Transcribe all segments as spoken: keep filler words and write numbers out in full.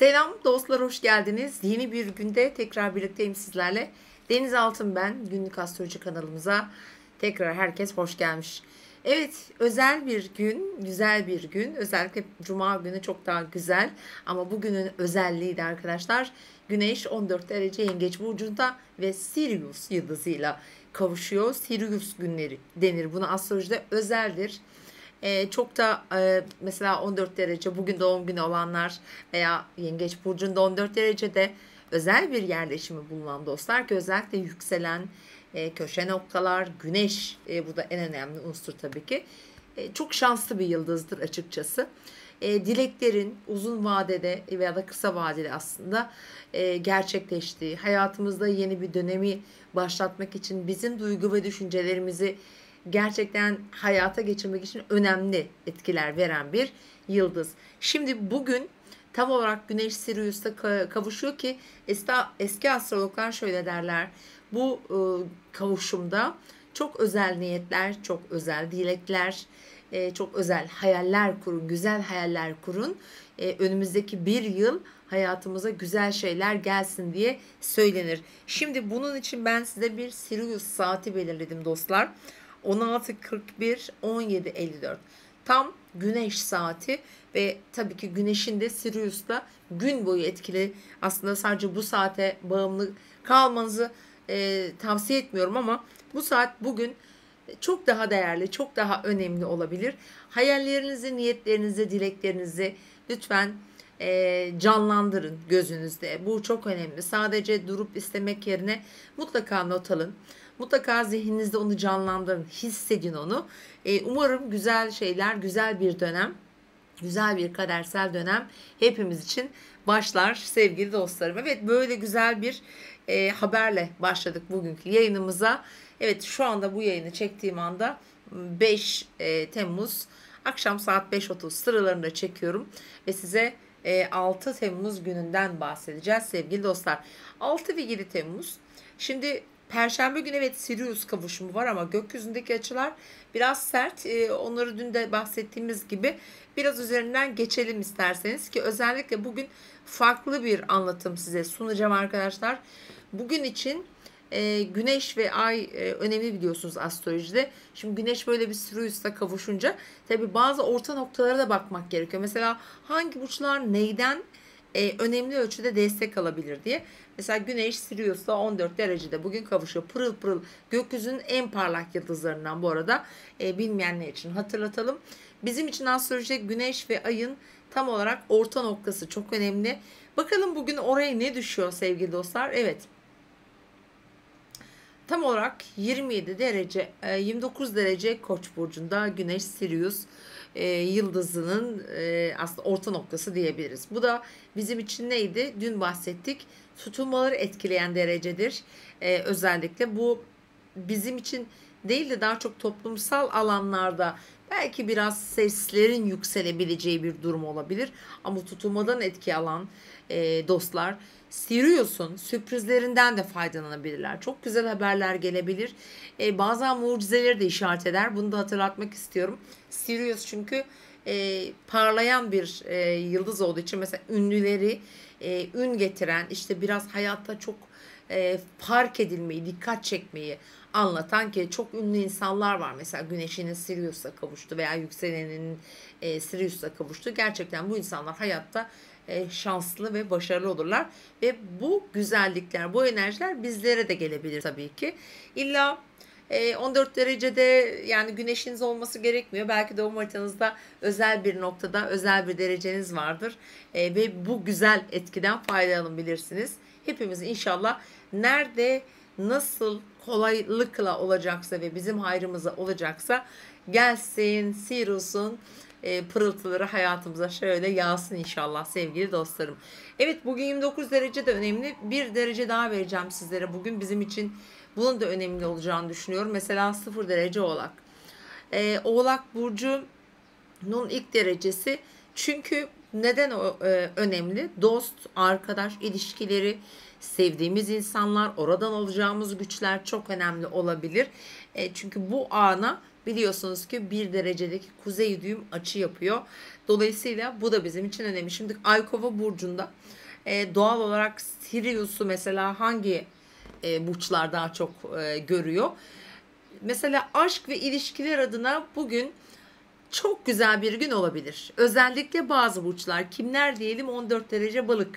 Selam dostlar, hoş geldiniz. Yeni bir günde tekrar birlikteyim sizlerle. Deniz Altın ben, günlük astroloji kanalımıza tekrar herkes hoş gelmiş. Evet, özel bir gün, güzel bir gün. Özellikle Cuma günü çok daha güzel. Ama bugünün özelliği de arkadaşlar, Güneş on dört derece Yengeç burcunda ve Sirius yıldızıyla kavuşuyor. Sirius günleri denir. Buna astrolojide özeldir. Ee, çok da e, mesela on dört derece bugün doğum günü olanlar veya Yengeç burcunda on dört derecede özel bir yerleşimi bulunan dostlar ki özellikle yükselen e, köşe noktalar, güneş e, bu da en önemli unsur tabii ki. E, çok şanslı bir yıldızdır açıkçası. E, dileklerin uzun vadede veya da kısa vadede aslında e, gerçekleştiği, hayatımızda yeni bir dönemi başlatmak için bizim duygu ve düşüncelerimizi gerçekten hayata geçirmek için önemli etkiler veren bir yıldız. Şimdi bugün tam olarak Güneş Sirius'ta kavuşuyor ki eski, eski astrologlar şöyle derler. Bu e, kavuşumda çok özel niyetler, çok özel dilekler, e, çok özel hayaller kurun, güzel hayaller kurun. E, önümüzdeki bir yıl hayatımıza güzel şeyler gelsin diye söylenir. Şimdi bunun için ben size bir Sirius saati belirledim dostlar. on altı kırk bir on yedi elli dört tam güneş saati ve tabii ki güneşin de Sirius'ta gün boyu etkili. Aslında sadece bu saate bağımlı kalmanızı e, tavsiye etmiyorum ama bu saat bugün çok daha değerli, çok daha önemli olabilir. Hayallerinizi, niyetlerinizi, dileklerinizi lütfen e, canlandırın gözünüzde. Bu çok önemli. Sadece durup istemek yerine mutlaka not alın. Mutlaka zihninizde onu canlandırın, hissedin onu. E, umarım güzel şeyler, güzel bir dönem, güzel bir kadersel dönem hepimiz için başlar sevgili dostlarım. Evet, böyle güzel bir e, haberle başladık bugünkü yayınımıza. Evet, şu anda bu yayını çektiğim anda beş Temmuz akşam saat beş otuz sıralarında çekiyorum ve size altı Temmuz gününden bahsedeceğiz sevgili dostlar. altı ve yedi Temmuz. Şimdi Perşembe günü evet Sirius kavuşumu var ama gökyüzündeki açılar biraz sert. Ee, onları dün de bahsettiğimiz gibi biraz üzerinden geçelim isterseniz ki özellikle bugün farklı bir anlatım size sunacağım arkadaşlar. Bugün için e, Güneş ve Ay e, önemli biliyorsunuz astrolojide. Şimdi Güneş böyle bir Sirius'la kavuşunca tabi bazı orta noktalara da bakmak gerekiyor. Mesela hangi burçlar neyden e, önemli ölçüde destek alabilir diye. Mesela Güneş Sirius'ta on dört derecede bugün kavuşuyor. Pırıl pırıl gökyüzünün en parlak yıldızlarından bu arada e, bilmeyenler için hatırlatalım. Bizim için astrolojide Güneş ve Ay'ın tam olarak orta noktası çok önemli. Bakalım bugün oraya ne düşüyor sevgili dostlar? Evet. Tam olarak yirmi yedi derece, yirmi dokuz derece Koç burcunda Güneş Sirius e, yıldızının e, aslında orta noktası diyebiliriz. Bu da bizim için neydi? Dün bahsettik. Tutulmaları etkileyen derecedir. E, özellikle bu bizim için değil de daha çok toplumsal alanlarda belki biraz seslerin yükselebileceği bir durum olabilir. Ama tutulmadan etki alan e, dostlar Sirius'un sürprizlerinden de faydalanabilirler. Çok güzel haberler gelebilir. E, bazen mucizeleri de işaret eder. Bunu da hatırlatmak istiyorum. Sirius çünkü e, parlayan bir e, yıldız olduğu için mesela ünlüleri e, ün getiren, işte biraz hayatta çok e, fark edilmeyi, dikkat çekmeyi anlatan ki çok ünlü insanlar var. Mesela Güneş'in Sirius'la kavuştu veya yükselenin e, Sirius'la kavuştu. Gerçekten bu insanlar hayatta e, şanslı ve başarılı olurlar ve bu güzellikler, bu enerjiler bizlere de gelebilir tabii ki. İlla e, on dört derecede yani güneşiniz olması gerekmiyor. Belki doğum haritanızda özel bir noktada özel bir dereceniz vardır e, ve bu güzel etkiden faydalanabilirsiniz. Hepimiz inşallah nerede nasıl kolaylıkla olacaksa ve bizim hayrımıza olacaksa gelsin Sirius'un e, pırıltıları hayatımıza şöyle yağsın inşallah sevgili dostlarım. Evet, bugün yirmi dokuz derece de önemli. Bir derece daha vereceğim sizlere. Bugün bizim için bunun da önemli olacağını düşünüyorum. Mesela sıfır derece Oğlak. E, Oğlak burcunun ilk derecesi çünkü neden o e, önemli? Dost, arkadaş ilişkileri, sevdiğimiz insanlar, oradan alacağımız güçler çok önemli olabilir. E, çünkü bu ana biliyorsunuz ki bir derecelik kuzey düğüm açı yapıyor. Dolayısıyla bu da bizim için önemli. Şimdi Ay Kova burcunda e, doğal olarak Sirius'u mesela hangi e, burçlar daha çok e, görüyor? Mesela aşk ve ilişkiler adına bugün çok güzel bir gün olabilir. Özellikle bazı burçlar, kimler diyelim, on dört derece balık.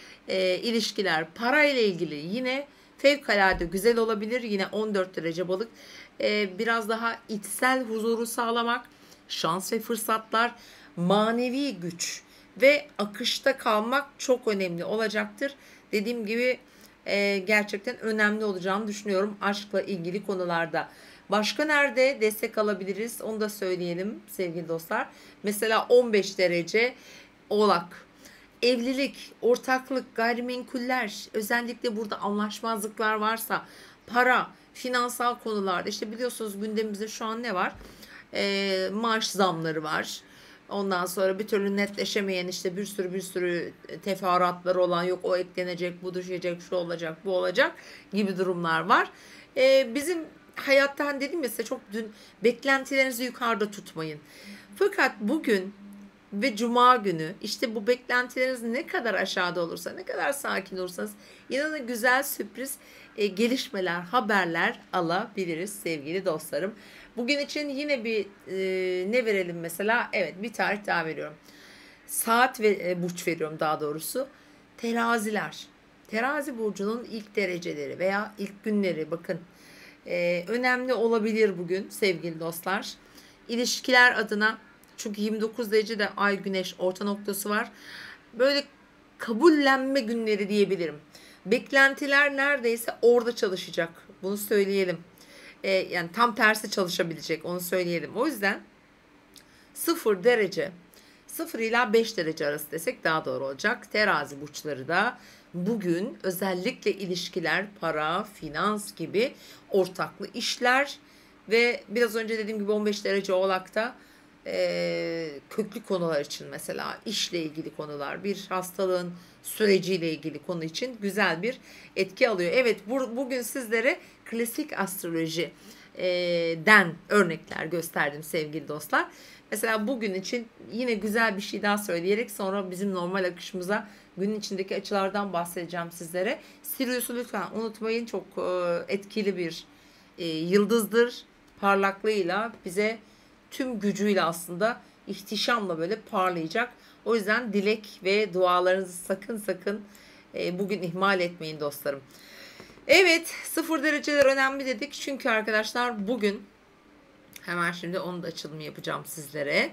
E, ilişkiler, parayla ilgili yine fevkalade güzel olabilir. Yine on dört derece balık. E, biraz daha içsel huzuru sağlamak, şans ve fırsatlar, manevi güç ve akışta kalmak çok önemli olacaktır. Dediğim gibi e, gerçekten önemli olacağını düşünüyorum aşkla ilgili konularda. Başka nerede destek alabiliriz onu da söyleyelim sevgili dostlar. Mesela on beş derece Oğlak. Evlilik, ortaklık, gayrimenkuller, özellikle burada anlaşmazlıklar varsa, para, finansal konularda, işte biliyorsunuz gündemimizde şu an ne var? Ee, maaş zamları var. Ondan sonra bir türlü netleşemeyen, işte bir sürü bir sürü teferruatları olan, yok o eklenecek, bu düşecek, şu olacak, bu olacak gibi durumlar var. Ee, bizim hayattan dedim ya size, çok dün beklentilerinizi yukarıda tutmayın. Fakat bugün ve cuma günü işte bu beklentileriniz ne kadar aşağıda olursa, ne kadar sakin olursanız, inanın güzel sürpriz e, gelişmeler, haberler alabiliriz sevgili dostlarım. Bugün için yine bir e, ne verelim mesela? Evet, bir tarih daha veriyorum. Saat ve e, burç veriyorum daha doğrusu. Teraziler. Terazi burcunun ilk dereceleri veya ilk günleri, bakın e, önemli olabilir bugün sevgili dostlar. İlişkiler adına, çünkü yirmi dokuz derecede ay güneş orta noktası var. Böyle kabullenme günleri diyebilirim. Beklentiler neredeyse orada çalışacak. Bunu söyleyelim. Ee, yani tam tersi çalışabilecek, onu söyleyelim. O yüzden sıfır derece, sıfır ila beş derece arası desek daha doğru olacak. Terazi burçları da bugün özellikle ilişkiler, para, finans gibi ortaklı işler ve biraz önce dediğim gibi on beş derece Oğlak'ta e, köklü konular için, mesela işle ilgili konular, bir hastalığın süreciyle ilgili konu için güzel bir etki alıyor. Evet, bu, bugün sizlere klasik astroloji e, den örnekler gösterdim sevgili dostlar. Mesela bugün için yine güzel bir şey daha söyleyerek sonra bizim normal akışımıza, günün içindeki açılardan bahsedeceğim sizlere. Sirius'u lütfen unutmayın, çok e, etkili bir e, yıldızdır. Parlaklığıyla bize tüm gücüyle aslında ihtişamla böyle parlayacak. O yüzden dilek ve dualarınızı sakın sakın e, bugün ihmal etmeyin dostlarım. Evet, sıfır dereceler önemli dedik. Çünkü arkadaşlar bugün, hemen şimdi onun da açılımı yapacağım sizlere.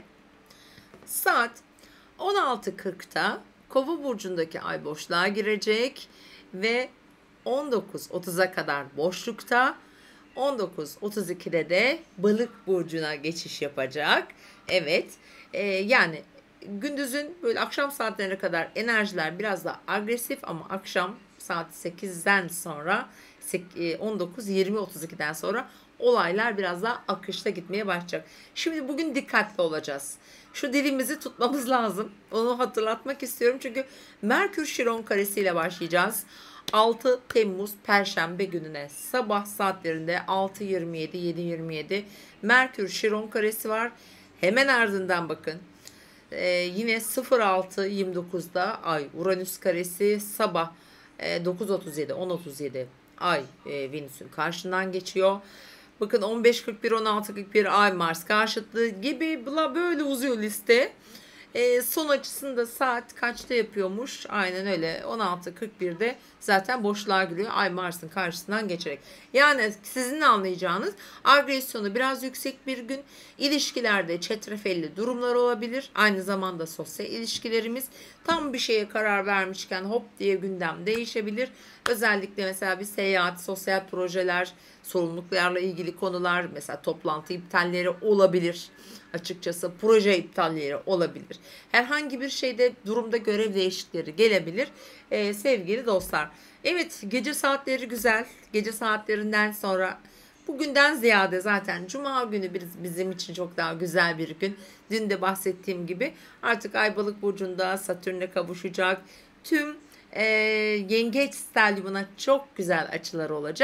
Saat on altı kırkta Kova burcundaki ay boşluğa girecek ve on dokuz otuza kadar boşlukta, on dokuz otuz ikide de Balık burcuna geçiş yapacak. Evet, e, yani gündüzün böyle akşam saatlerine kadar enerjiler biraz da agresif, ama akşam saat sekizden sonra, on dokuz yirmi otuz ikiden sonra olaylar biraz daha akışta gitmeye başlayacak. Şimdi bugün dikkatli olacağız. Şu dilimizi tutmamız lazım. Onu hatırlatmak istiyorum. Çünkü Merkür Şiron karesiyle başlayacağız. altı Temmuz Perşembe gününe sabah saatlerinde altı yirmi yedi yedi yirmi yedi Merkür Şiron karesi var. Hemen ardından bakın ee, yine sıfır altı yirmi dokuzda Ay Uranüs karesi, sabah e, dokuz otuz yedi on otuz yedi Ay e, Venüs'ün karşından geçiyor. Bakın on beş kırk bir on altı kırk bir Ay Mars karşıtlığı gibi, bla böyle uzuyor liste. E, son açısını da saat kaçta yapıyormuş? Aynen öyle, on altı kırk birde zaten boşluğa giriyor Ay Mars'ın karşısından geçerek. Yani sizin anlayacağınız, agresyonu biraz yüksek bir gün. İlişkilerde çetrefelli durumlar olabilir. Aynı zamanda sosyal ilişkilerimiz, tam bir şeye karar vermişken hop diye gündem değişebilir. Özellikle mesela bir seyahat, sosyal projeler, sorumluluklarla ilgili konular, mesela toplantı iptalleri olabilir. Açıkçası proje iptalleri olabilir. Herhangi bir şeyde, durumda görev değişiklikleri gelebilir ee, sevgili dostlar. Evet, gece saatleri güzel. Gece saatlerinden sonra, bugünden ziyade zaten Cuma günü bizim için çok daha güzel bir gün. Dün de bahsettiğim gibi artık Ay Balık burcunda Satürn'e kavuşacak. Tüm e, Yengeç stelyumuna çok güzel açılar olacak.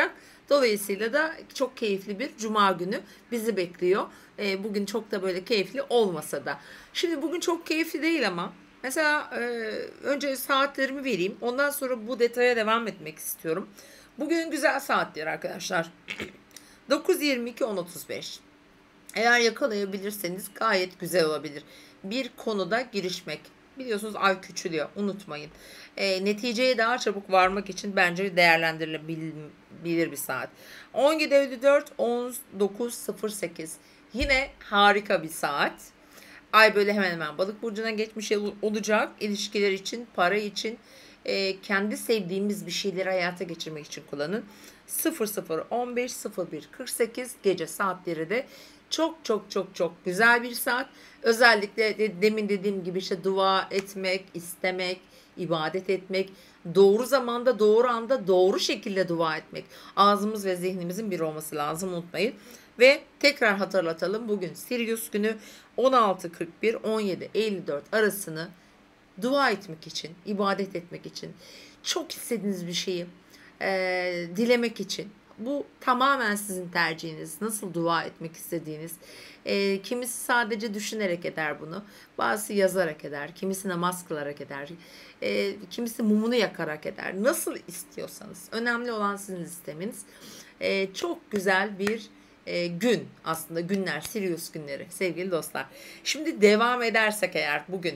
Dolayısıyla da çok keyifli bir cuma günü bizi bekliyor. E, bugün çok da böyle keyifli olmasa da. Şimdi bugün çok keyifli değil ama mesela e, önce saatlerimi vereyim. Ondan sonra bu detaya devam etmek istiyorum. Bugün güzel saatler arkadaşlar. dokuz yirmi iki on otuz beş. Eğer yakalayabilirseniz gayet güzel olabilir. Bir konuda girişmek. Biliyorsunuz ay küçülüyor. Unutmayın. E, neticeye daha çabuk varmak için bence değerlendirilebilir bir saat. on yedi elli dört on dokuz sıfır sekiz. Yine harika bir saat. Ay böyle hemen hemen balık burcuna geçmiş olacak. İlişkiler için, para için, e, kendi sevdiğimiz bir şeyleri hayata geçirmek için kullanın. sıfır sıfır on beş sıfır bir kırk sekiz gece saatleri de çok çok çok çok güzel bir saat. Özellikle de, demin dediğim gibi işte dua etmek, istemek, ibadet etmek, doğru zamanda, doğru anda, doğru şekilde dua etmek. Ağzımız ve zihnimizin bir olması lazım, unutmayın. Ve tekrar hatırlatalım, bugün Sirius günü on altı kırk bir on yedi elli dört arasını dua etmek için, ibadet etmek için, çok istediğiniz bir şeyi e, dilemek için. Bu tamamen sizin tercihiniz. Nasıl dua etmek istediğiniz. E, kimisi sadece düşünerek eder bunu. Bazısı yazarak eder. Kimisi namaz kılarak eder. E, kimisi mumunu yakarak eder. Nasıl istiyorsanız. Önemli olan sizin isteminiz. E, çok güzel bir e, gün aslında. Günler, Sirius günleri sevgili dostlar. Şimdi devam edersek eğer bugün.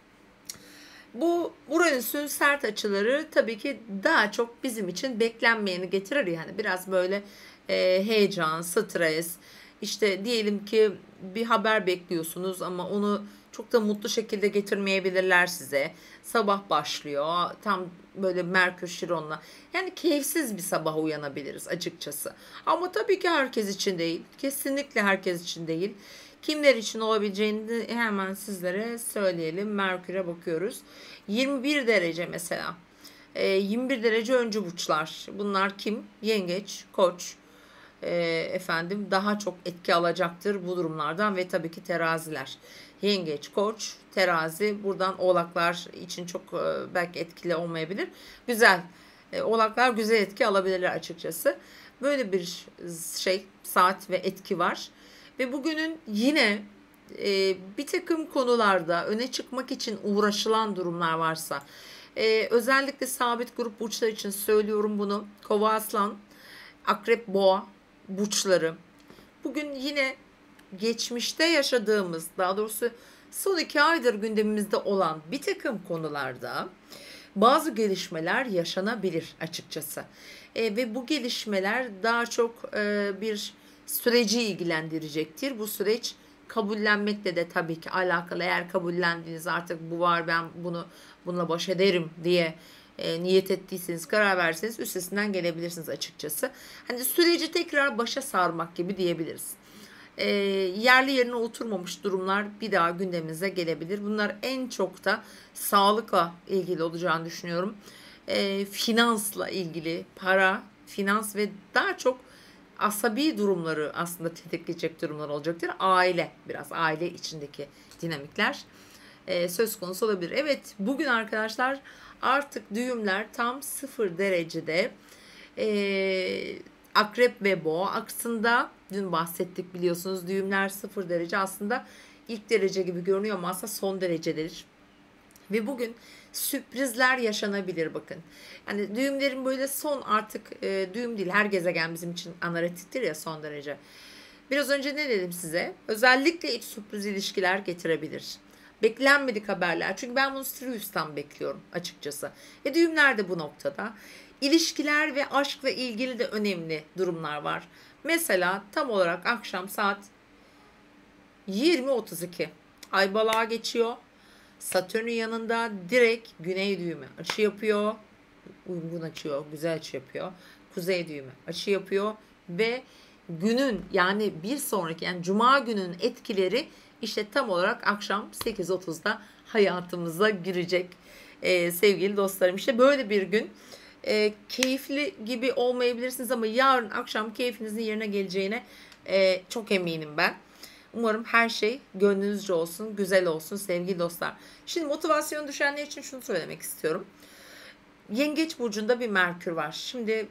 Bu Uranüs'ün sert açıları tabii ki daha çok bizim için beklenmeyeni getirir, yani biraz böyle e, heyecan, stres, işte diyelim ki bir haber bekliyorsunuz ama onu çok da mutlu şekilde getirmeyebilirler size. Sabah başlıyor tam böyle Merkür Şiron'la, yani keyifsiz bir sabah uyanabiliriz açıkçası. Ama tabii ki herkes için değil, kesinlikle herkes için değil. Kimler için olabileceğini de hemen sizlere söyleyelim. Merkür'e bakıyoruz. yirmi bir derece mesela. E, yirmi bir derece öncü burçlar. Bunlar kim? Yengeç, Koç. E, efendim daha çok etki alacaktır bu durumlardan ve tabii ki teraziler. Yengeç, Koç, terazi. Buradan oğlaklar için çok e, belki etkili olmayabilir. Güzel. E, oğlaklar güzel etki alabilirler açıkçası. Böyle bir şey, saat ve etki var. Ve bugünün yine e, bir takım konularda öne çıkmak için uğraşılan durumlar varsa, e, özellikle sabit grup burçlar için söylüyorum bunu. Kova, Aslan, Akrep, Boğa burçları. Bugün yine geçmişte yaşadığımız, daha doğrusu son iki aydır gündemimizde olan bir takım konularda bazı gelişmeler yaşanabilir açıkçası. E, ve bu gelişmeler daha çok e, bir süreci ilgilendirecektir. Bu süreç kabullenmekle de tabii ki alakalı. Eğer kabullendiğiniz, artık bu var, ben bunu bununla baş ederim diye e, niyet ettiyseniz, karar verseniz üstesinden gelebilirsiniz açıkçası. Hani süreci tekrar başa sarmak gibi diyebiliriz. E, yerli yerine oturmamış durumlar bir daha gündemimize gelebilir. Bunlar en çok da sağlıkla ilgili olacağını düşünüyorum. E, finansla ilgili, para, finans ve daha çok asabi durumları aslında tetikleyecek durumlar olacaktır. Aile, biraz aile içindeki dinamikler e, söz konusu olabilir. Evet, bugün arkadaşlar artık düğümler tam sıfır derecede. E, Akrep ve Boğa aksında, dün bahsettik biliyorsunuz, düğümler sıfır derece aslında ilk derece gibi görünüyor ama aslında son derecedir. Ve bugün sürprizler yaşanabilir bakın. Yani düğümlerin böyle son artık e, düğüm değil, her gezegen bizim için analitiktir ya, son derece. Biraz önce ne dedim size? Özellikle iç sürpriz ilişkiler getirebilir. Beklenmedik haberler. Çünkü ben bunu Sirius'tan bekliyorum açıkçası. Ve düğümler de bu noktada. İlişkiler ve aşkla ilgili de önemli durumlar var. Mesela tam olarak akşam saat yirmi otuz iki Ay Balığa geçiyor. Satürn'ün yanında direkt güney düğümü açı yapıyor. Uygun açıyor, güzel açı yapıyor. Kuzey düğümü açı yapıyor ve günün, yani bir sonraki, yani cuma günün etkileri işte tam olarak akşam sekiz otuzda hayatımıza girecek ee, sevgili dostlarım. İşte böyle bir gün. E, keyifli gibi olmayabilirsiniz ama yarın akşam keyfinizin yerine geleceğine e, çok eminim ben. Umarım her şey gönlünüzce olsun, güzel olsun sevgili dostlar. Şimdi motivasyon düşenler için şunu söylemek istiyorum. Yengeç burcunda bir Merkür var. Şimdi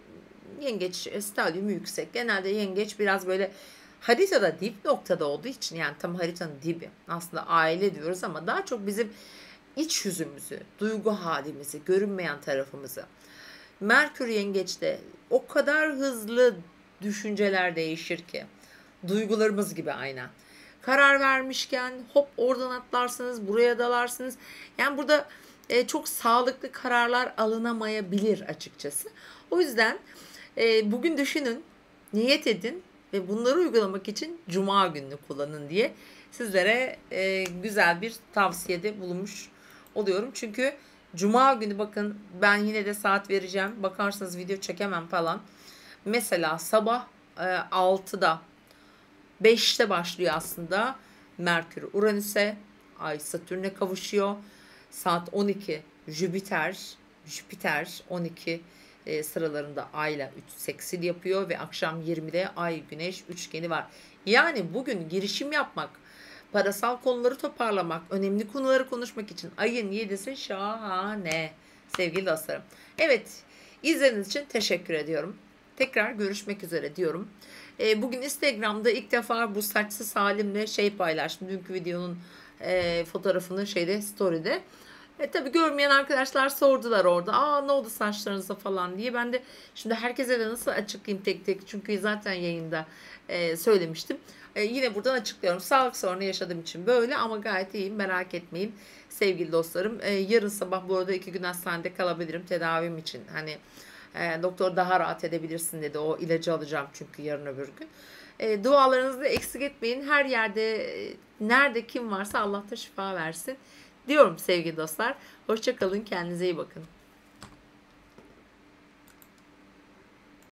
yengeç e, stadyumu yüksek. Genelde yengeç biraz böyle haritada dip noktada olduğu için, yani tam haritanın dibi. Aslında aile diyoruz ama daha çok bizim iç yüzümüzü, duygu halimizi, görünmeyen tarafımızı. Merkür yengeçte o kadar hızlı düşünceler değişir ki. Duygularımız gibi aynen. Karar vermişken hop oradan atlarsınız, buraya dalarsınız. Yani burada e, çok sağlıklı kararlar alınamayabilir açıkçası. O yüzden e, bugün düşünün, niyet edin ve bunları uygulamak için Cuma gününü kullanın diye sizlere e, güzel bir tavsiyede bulunmuş oluyorum. Çünkü Cuma günü bakın, ben yine de saat vereceğim. Bakarsınız video çekemem falan. Mesela sabah e, altıda beşte başlıyor aslında Merkür Uranüs'e, Ay Satürn'e kavuşuyor. Saat on iki Jüpiter, Jüpiter on iki e, sıralarında Ay'la üç seksil yapıyor ve akşam yirmide Ay Güneş üçgeni var. Yani bugün girişim yapmak, parasal konuları toparlamak, önemli konuları konuşmak için ayın yedisi şahane sevgili dostlarım. Evet, izlediğiniz için teşekkür ediyorum. Tekrar görüşmek üzere diyorum. E, bugün Instagram'da ilk defa bu saçsız halimle şey paylaştım. Dünkü videonun e, fotoğrafını şeyde, story'de. E, tabii görmeyen arkadaşlar sordular orada. Aa, ne oldu saçlarınıza falan diye. Ben de şimdi herkese de nasıl açıklayayım tek tek. Çünkü zaten yayında e, söylemiştim. E, yine buradan açıklıyorum. Sağlık sorunu yaşadığım için böyle, ama gayet iyiyim, merak etmeyin sevgili dostlarım. E, yarın sabah bu arada iki gün hastanede kalabilirim tedavim için. Hani e, doktor daha rahat edebilirsin dedi. O ilacı alacağım çünkü yarın öbür gün. E, dualarınızı da eksik etmeyin. Her yerde e, nerede kim varsa Allah da şifa versin diyorum sevgili dostlar. Hoşça kalın, kendinize iyi bakın.